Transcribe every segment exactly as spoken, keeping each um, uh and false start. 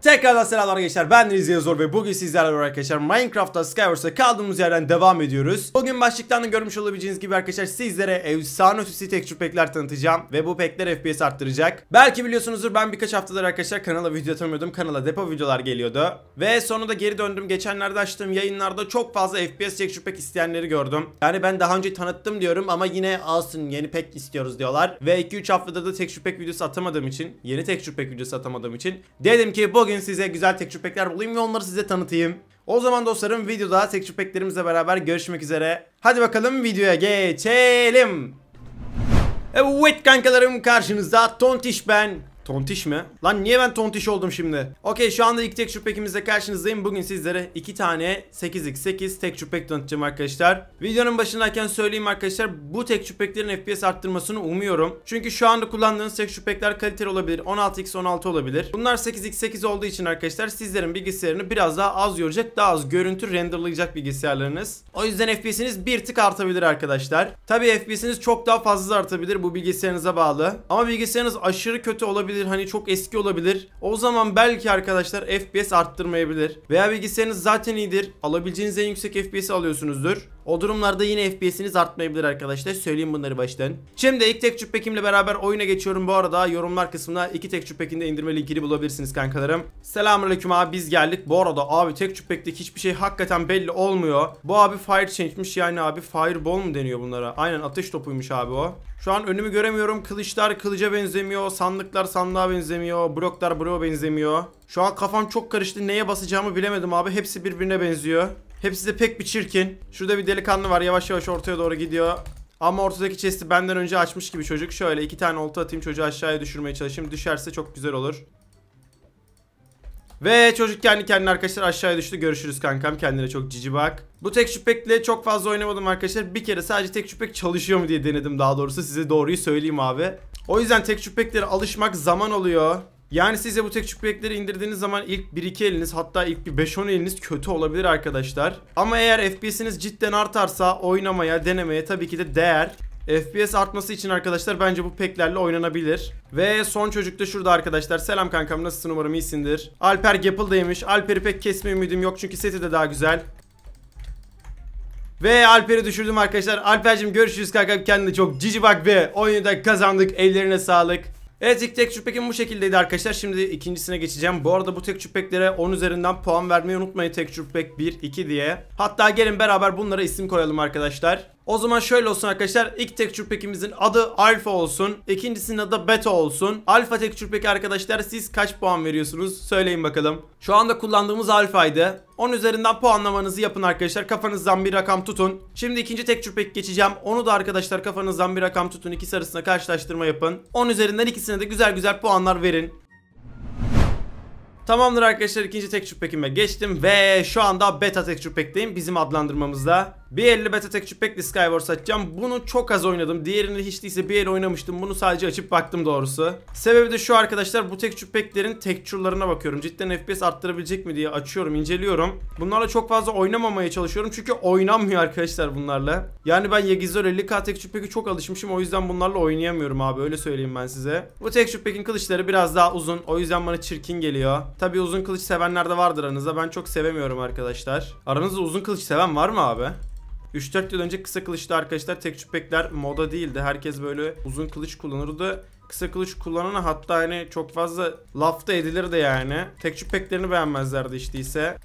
Tekrardan selamlar gençler, ben Deniz Yazor ve bugün sizlerle beraber arkadaşlar Minecraft'ta Skywars'a kaldığımız yerden devam ediyoruz. Bugün başlıktan da görmüş olabileceğiniz gibi arkadaşlar sizlere efsane ötesi texture pack'ler tanıtacağım ve bu pack'ler F P S arttıracak. Belki biliyorsunuzdur, ben birkaç haftadır arkadaşlar kanala video atamıyordum, kanala depo videolar geliyordu ve sonunda geri döndüm. Geçenlerde açtığım yayınlarda çok fazla F P S texture pack isteyenleri gördüm. Yani ben daha önce tanıttım diyorum ama yine alsın, yeni pack istiyoruz diyorlar ve iki üç haftada da texture pack videosu atamadığım için, yeni texture pack videosu atamadığım için dedim ki bugün size güzel texture pack'ler bulayım ve onları size tanıtayım. O zaman dostlarım, videoda texture pack'lerimizle beraber görüşmek üzere. Hadi bakalım videoya geçelim. Evet kankalarım, karşınızda Tontiş ben. Tontiş mi? Lan niye ben tontiş oldum şimdi? Okey, şu anda ilk texture pack'imizle karşınızdayım. Bugün sizlere iki tane sekiz by sekiz texture pack tanıtacağım arkadaşlar. Videonun başındayken söyleyeyim arkadaşlar, bu texture pack'lerin F P S arttırmasını umuyorum. Çünkü şu anda kullandığınız texture pack'ler kaliteli olabilir. on altı by on altı olabilir. Bunlar sekiz by sekiz olduğu için arkadaşlar sizlerin bilgisayarını biraz daha az yoracak, daha az görüntü renderlayacak bilgisayarlarınız. O yüzden F P S'iniz bir tık artabilir arkadaşlar. Tabii F P S'iniz çok daha fazla artabilir, bu bilgisayarınıza bağlı. Ama bilgisayarınız aşırı kötü olabilir. Hani çok eski olabilir. O zaman belki arkadaşlar F P S arttırmayabilir. Veya bilgisayarınız zaten iyidir, alabileceğiniz en yüksek F P S alıyorsunuzdur. O durumlarda yine F P S'iniz artmayabilir arkadaşlar. Söyleyeyim bunları baştan. Şimdi ilk texture pack'imle beraber oyuna geçiyorum. Bu arada yorumlar kısmında iki texture pack'in de indirme linkini bulabilirsiniz kankalarım. Selamünaleyküm abi, biz geldik. Bu arada abi texture pack'teki hiçbir şey hakikaten belli olmuyor. Bu abi fire change'miş, yani abi fireball mu deniyor bunlara? Aynen, ateş topuymuş abi o. Şu an önümü göremiyorum. Kılıçlar kılıca benzemiyor. Sandıklar sandığa benzemiyor. Bloklar bloğa benzemiyor. Şu an kafam çok karıştı. Neye basacağımı bilemedim abi. Hepsi birbirine benziyor. Hepsi de pek bir çirkin. Şurada bir delikanlı var. Yavaş yavaş ortaya doğru gidiyor. Ama ortadaki chest'i benden önce açmış gibi çocuk. Şöyle iki tane olta atayım, çocuğu aşağıya düşürmeye çalışayım. Düşerse çok güzel olur. Ve çocuk kendi kendine arkadaşlar aşağıya düştü. Görüşürüz kankam. Kendine çok cici bak. Bu texture pack'le çok fazla oynamadım arkadaşlar. Bir kere sadece texture pack çalışıyor mu diye denedim, daha doğrusu. Size doğruyu söyleyeyim abi. O yüzden texture pack'lere alışmak zaman alıyor. Yani size bu texture pack'leri indirdiğiniz zaman ilk bir iki eliniz, hatta ilk bir beş on eliniz kötü olabilir arkadaşlar. Ama eğer F P S'iniz cidden artarsa oynamaya, denemeye tabii ki de değer. F P S artması için arkadaşlar bence bu pack'lerle oynanabilir. Ve son çocuk da şurada arkadaşlar. Selam kankam, nasılsın, umarım iyisindir. Alper Gapple'daymış. Alper'i pek kesme ümidim yok çünkü seti de daha güzel. Ve Alper'i düşürdüm arkadaşlar. Alper'cim görüşürüz kankam, kendine çok cici bak ve oyunu da kazandık, ellerine sağlık. Evet, ilk texture pack'im bu şekildeydi arkadaşlar. Şimdi ikincisine geçeceğim. Bu arada bu texture pack'lere on üzerinden puan vermeyi unutmayın, texture pack bir iki diye. Hatta gelin beraber bunlara isim koyalım arkadaşlar. O zaman şöyle olsun arkadaşlar. İlk texture pack'imizin adı Alpha olsun. İkincisinin adı Beta olsun. Alpha texture pack arkadaşlar, siz kaç puan veriyorsunuz? Söyleyin bakalım. Şu anda kullandığımız Alpha'ydı. on üzerinden puanlamanızı yapın arkadaşlar. Kafanızdan bir rakam tutun. Şimdi ikinci texture pack geçeceğim. Onu da arkadaşlar kafanızdan bir rakam tutun. İkisi arasında karşılaştırma yapın. on üzerinden ikisine de güzel güzel puanlar verin. Tamamdır arkadaşlar, ikinci texture pack'ime geçtim ve şu anda beta texture pack'teyim bizim adlandırmamızda. bir elli beta texture pack'li Skywars açacağım. Bunu çok az oynadım. Diğerini hiç değilse bir el oynamıştım. Bunu sadece açıp baktım doğrusu. Sebebi de şu arkadaşlar, bu texture pack'lerin texture'larına bakıyorum. Cidden F P S arttırabilecek mi diye açıyorum, inceliyorum. Bunlarla çok fazla oynamamaya çalışıyorum. Çünkü oynanmıyor arkadaşlar bunlarla. Yani ben Yegizor elli K texture pack'e çok alışmışım. O yüzden bunlarla oynayamıyorum abi, öyle söyleyeyim ben size. Bu texture pack'in kılıçları biraz daha uzun. O yüzden bana çirkin geliyor. Tabii uzun kılıç sevenler de vardır aranızda. Ben çok sevemiyorum arkadaşlar. Aranızda uzun kılıç seven var mı abi? üç dört yıl önce kısa kılıçlı arkadaşlar texture pack'ler moda değildi. Herkes böyle uzun kılıç kullanırdı. Kısa kılıç kullanana hatta hani çok fazla laf da edilirdi yani. Texture pack'lerini beğenmezlerdi işte ise.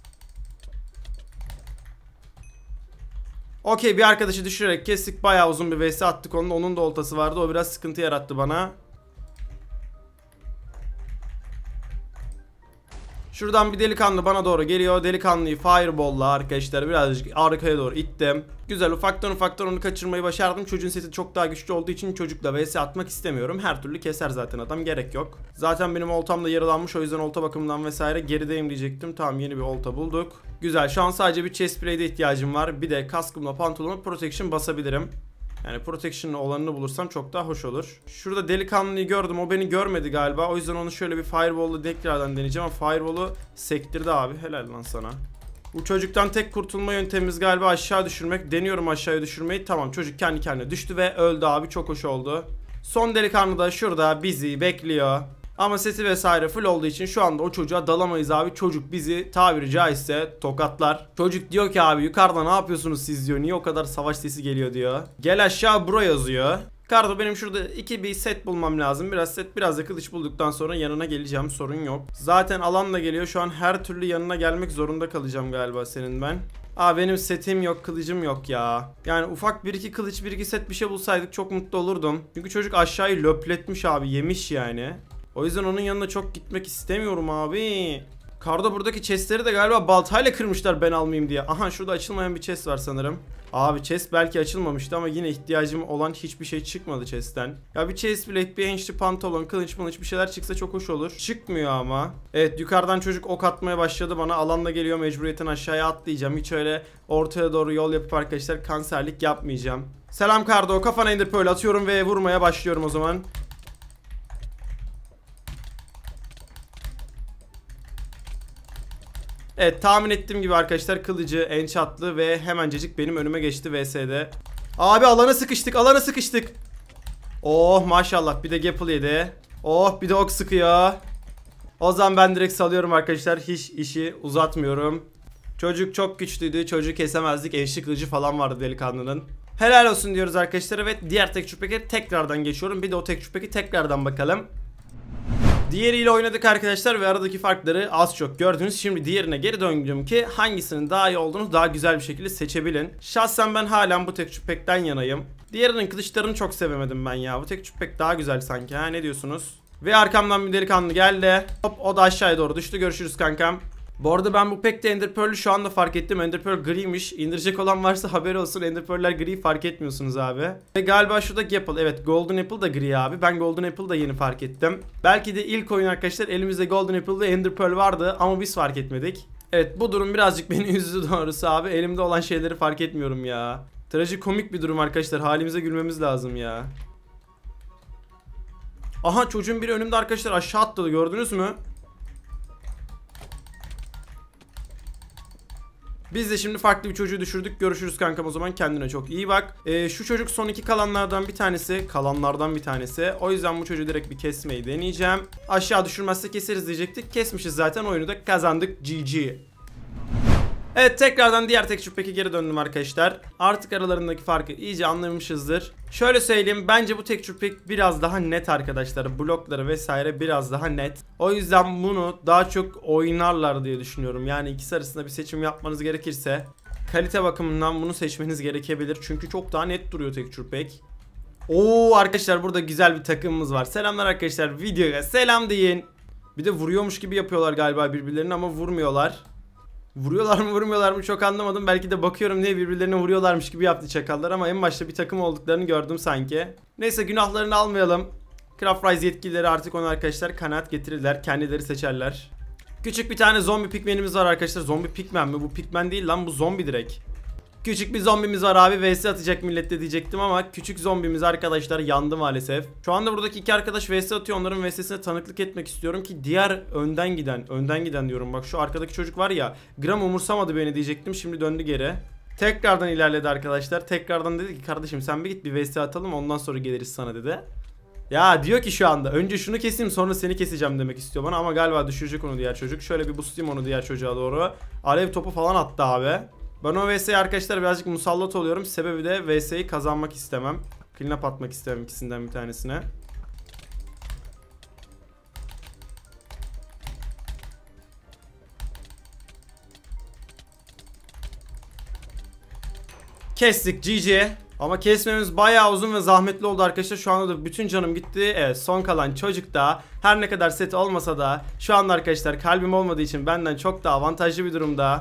Okey, bir arkadaşı düşürerek kestik. Bayağı uzun bir vs attık onun. Onun da oltası vardı. O biraz sıkıntı yarattı bana. Şuradan bir delikanlı bana doğru geliyor. Delikanlıyı fireball'la arkadaşlar birazcık arkaya doğru ittim. Güzel, ufaktan ufaktan onu kaçırmayı başardım. Çocuğun seti çok daha güçlü olduğu için çocukla vs atmak istemiyorum. Her türlü keser zaten adam, gerek yok. Zaten benim oltam da yaralanmış, o yüzden olta bakımından vesaire gerideyim diyecektim. Tamam, yeni bir olta bulduk. Güzel, şu an sadece bir chest plate'e ihtiyacım var. Bir de kaskımla pantolonuma protection basabilirim. Yani protection olanını bulursam çok daha hoş olur. Şurada delikanlıyı gördüm. O beni görmedi galiba. O yüzden onu şöyle bir fireball'la tekrardan deneyeceğim. Ama fireball'u sektirdi abi. Helal lan sana. Bu çocuktan tek kurtulma yöntemimiz galiba aşağı düşürmek. Deniyorum aşağıya düşürmeyi. Tamam, çocuk kendi kendine düştü ve öldü abi. Çok hoş oldu. Son delikanlı da şurada bizi bekliyor. Ama seti vesaire full olduğu için şu anda o çocuğa dalamayız abi. Çocuk bizi tabiri caizse tokatlar. Çocuk diyor ki abi yukarıda ne yapıyorsunuz siz diyor. Niye o kadar savaş sesi geliyor diyor. Gel aşağı bro yazıyor. Kardo benim şurada iki bir set bulmam lazım. Biraz set biraz da kılıç bulduktan sonra yanına geleceğim, sorun yok. Zaten alan da geliyor, şu an her türlü yanına gelmek zorunda kalacağım galiba senin ben. Aa benim setim yok, kılıcım yok ya. Yani ufak bir iki kılıç bir iki set bir şey bulsaydık çok mutlu olurdum. Çünkü çocuk aşağıyı löpletmiş abi, yemiş yani. O yüzden onun yanına çok gitmek istemiyorum abi. Kardo buradaki chestleri de galiba baltayla kırmışlar ben almayayım diye. Aha şurada açılmayan bir chest var sanırım. Abi chest belki açılmamıştı ama yine ihtiyacım olan hiçbir şey çıkmadı chestten. Ya bir chest plate, bir enişli pantolon, kılıç mılıç bir şeyler çıksa çok hoş olur. Çıkmıyor ama. Evet yukarıdan çocuk ok atmaya başladı bana. Alanda geliyor, mecburiyetten aşağıya atlayacağım. Hiç öyle ortaya doğru yol yapıp arkadaşlar kanserlik yapmayacağım. Selam Kardo, kafana ender pearl atıyorum ve vurmaya başlıyorum o zaman. Evet tahmin ettiğim gibi arkadaşlar kılıcı enchantlı ve hemencecik benim önüme geçti V S'de. Abi alana sıkıştık, alana sıkıştık. Oh maşallah, bir de gapple yedi. Oh bir de ok sıkıyor. O zaman ben direkt salıyorum arkadaşlar, hiç işi uzatmıyorum. Çocuk çok güçlüydü, çocuğu kesemezdik, eşli kılıcı falan vardı delikanlının. Helal olsun diyoruz arkadaşlar. Evet diğer texture pack'e tekrardan geçiyorum. Bir de o texture pack'i tekrardan bakalım. Diğeriyle oynadık arkadaşlar ve aradaki farkları az çok gördünüz. Şimdi diğerine geri döndüm ki hangisinin daha iyi olduğunu daha güzel bir şekilde seçebilin. Şahsen ben halen bu texture pack'ten yanayım. Diğerinin kılıçlarını çok sevemedim ben ya. Bu texture pack daha güzel sanki, ha ne diyorsunuz? Ve arkamdan bir delikanlı geldi. Hop o da aşağıya doğru düştü. Görüşürüz kankam. Bu arada ben bu pack'te Ender Pearl'ü şu anda fark ettim. Ender Pearl griymiş. İndirecek olan varsa haberi olsun. Ender Pearl'ler gri, fark etmiyorsunuz abi. Ve galiba şurada Apple. Evet Golden Apple da gri abi. Ben Golden Apple da yeni fark ettim. Belki de ilk oyun arkadaşlar elimizde Golden Apple ve Ender Pearl vardı ama biz fark etmedik. Evet bu durum birazcık beni üzdü doğrusu abi. Elimde olan şeyleri fark etmiyorum ya. Trajikomik bir durum arkadaşlar. Halimize gülmemiz lazım ya. Aha çocuğun biri önümde arkadaşlar aşağı atladı, gördünüz mü? Biz de şimdi farklı bir çocuğu düşürdük. Görüşürüz kankam o zaman, kendine çok iyi bak. Ee, şu çocuk son iki kalanlardan bir tanesi. Kalanlardan bir tanesi. O yüzden bu çocuğu direkt bir kesmeyi deneyeceğim. Aşağı düşürmezse keseriz diyecektik. Kesmişiz zaten, oyunu da kazandık. G G. Evet tekrardan diğer texture pack'e geri döndüm arkadaşlar. Artık aralarındaki farkı iyice anlamışızdır. Şöyle söyleyeyim, bence bu texture pack biraz daha net arkadaşlar. Blokları vesaire biraz daha net. O yüzden bunu daha çok oynarlar diye düşünüyorum. Yani ikisi arasında bir seçim yapmanız gerekirse kalite bakımından bunu seçmeniz gerekebilir. Çünkü çok daha net duruyor texture pack. Oo arkadaşlar burada güzel bir takımımız var. Selamlar arkadaşlar, videoya selam deyin. Bir de vuruyormuş gibi yapıyorlar galiba birbirlerini ama vurmuyorlar. Vuruyorlar mı vurmuyorlar mı çok anlamadım. Belki de bakıyorum diye birbirlerine vuruyorlarmış gibi yaptı çakallar ama en başta bir takım olduklarını gördüm sanki. Neyse günahlarını almayalım. Craftrise yetkilileri artık onu arkadaşlar kanaat getirirler. Kendileri seçerler. Küçük bir tane zombi pigmenimiz var arkadaşlar. Zombi pigmen mi? Bu pigmen değil lan, bu zombi direkt. Küçük bir zombimiz var abi. V S atacak millette diyecektim ama küçük zombimiz arkadaşlar yandı maalesef. Şu anda buradaki iki arkadaş V S atıyor. Onların V S'sine tanıklık etmek istiyorum ki diğer önden giden, önden giden diyorum bak şu arkadaki çocuk var ya, gram umursamadı beni diyecektim. Şimdi döndü geri. Tekrardan ilerledi arkadaşlar. Tekrardan dedi ki kardeşim sen bir git bir V S atalım ondan sonra geliriz sana dedi. Ya diyor ki şu anda önce şunu keseyim sonra seni keseceğim demek istiyor bana ama galiba düşürecek onu diğer çocuk. Şöyle bir boostlayayım onu diğer çocuğa doğru. Alev topu falan attı abi. Ben o V S'ye arkadaşlar birazcık musallat oluyorum. Sebebi de V S'yi kazanmak istemem. Clean up atmak istemem ikisinden bir tanesine. Kestik G G. Ama kesmemiz bayağı uzun ve zahmetli oldu arkadaşlar. Şu anda da bütün canım gitti. Evet son kalan çocuk da her ne kadar set olmasa da şu anda arkadaşlar kalbim olmadığı için benden çok daha avantajlı bir durumda.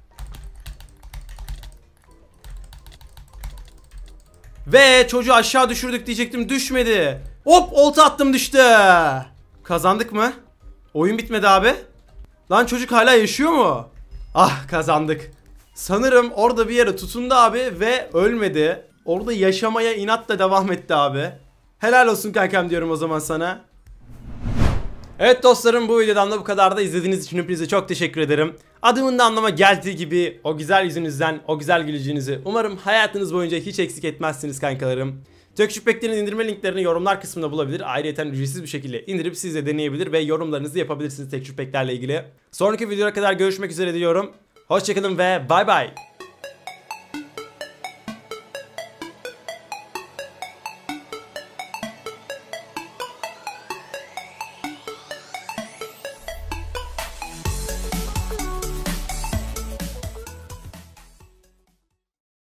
Ve çocuğu aşağı düşürdük diyecektim, düşmedi. Hop olta attım, düştü. Kazandık mı? Oyun bitmedi abi. Lan çocuk hala yaşıyor mu? Ah kazandık. Sanırım orada bir yere tutundu abi ve ölmedi. Orada yaşamaya inatla devam etti abi. Helal olsun kankam diyorum o zaman sana. Evet dostlarım bu videodan da bu kadar da izlediğiniz için hepinize çok teşekkür ederim. Adımın da anlama geldiği gibi o güzel yüzünüzden, o güzel gülücüğünüzü umarım hayatınız boyunca hiç eksik etmezsiniz kankalarım. Texture Pack'lerin indirme linklerini yorumlar kısmında bulabilir. Ayrıca ücretsiz bir şekilde indirip siz de deneyebilir ve yorumlarınızı yapabilirsiniz Texture Pack'lerle ilgili. Sonraki videoya kadar görüşmek üzere diyorum. Hoşçakalın ve bay bay.